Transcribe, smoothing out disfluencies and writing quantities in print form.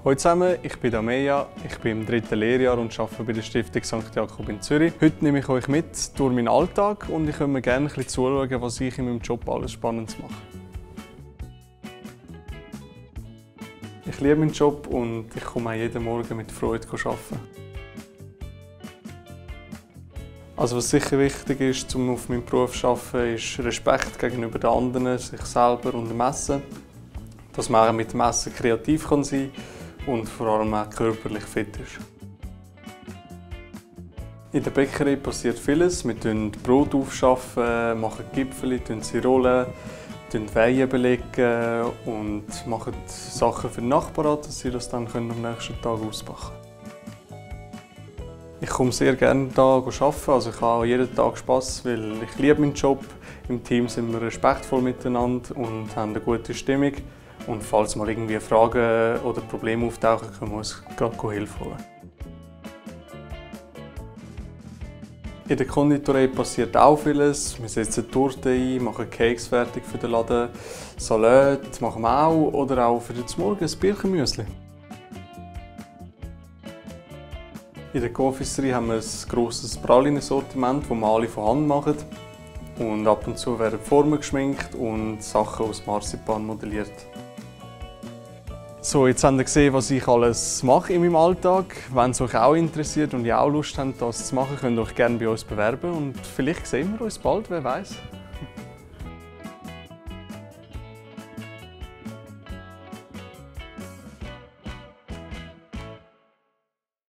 Hallo zusammen, ich bin Amelia, ich bin im 3. Lehrjahr und arbeite bei der Stiftung St. Jakob in Zürich. Heute nehme ich euch mit durch meinen Alltag und ich würde mir gerne ein bisschen zuschauen, was ich in meinem Job alles Spannendes mache. Ich liebe meinen Job und ich komme auch jeden Morgen mit Freude arbeiten. Also was sicher wichtig ist, um auf meinem Beruf zu arbeiten, ist Respekt gegenüber den anderen, sich selber und dem Essen. Dass man auch mit dem Essen kreativ sein kann und vor allem auch körperlich fit ist. In der Bäckerei passiert vieles. Wir schaffen Brot aufschaffen, machen Gipfeli, sie rollen, Weihen belegen und machen Sachen für die Nachbarn, dass sie das dann am nächsten Tag ausbacken können. Ich komme sehr gerne hier arbeiten, also ich habe jeden Tag Spass, weil ich liebe meinen Job. Im Team sind wir respektvoll miteinander und haben eine gute Stimmung. Und falls mal irgendwie Fragen oder Probleme auftauchen, können wir uns gerade Hilfe holen. In der Konditorei passiert auch vieles. Wir setzen Torten ein, machen Cakes fertig für den Laden, Salat machen wir auch oder auch für den Morgen ein Birchenmüsli. In der Confiserie haben wir ein grosses Pralinensortiment, das wir alle von Hand machen. Und ab und zu werden Formen geschminkt und Sachen aus Marzipan modelliert. So, jetzt habt ihr gesehen, was ich alles mache in meinem Alltag. Wenn es euch auch interessiert und ihr auch Lust habt, das zu machen, könnt ihr euch gerne bei uns bewerben und vielleicht sehen wir uns bald, wer weiß.